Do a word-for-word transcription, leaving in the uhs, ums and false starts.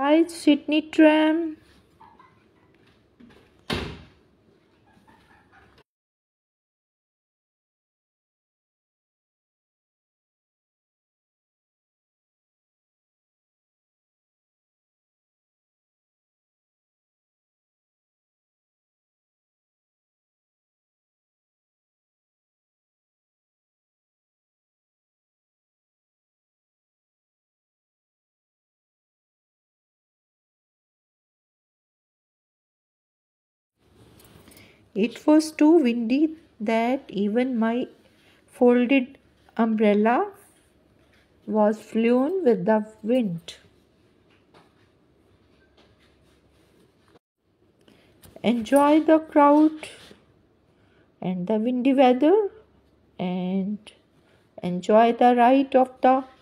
ride Sydney tram. It was too windy that even my folded umbrella was flown with the wind. Enjoy the crowd and the windy weather and enjoy the ride of the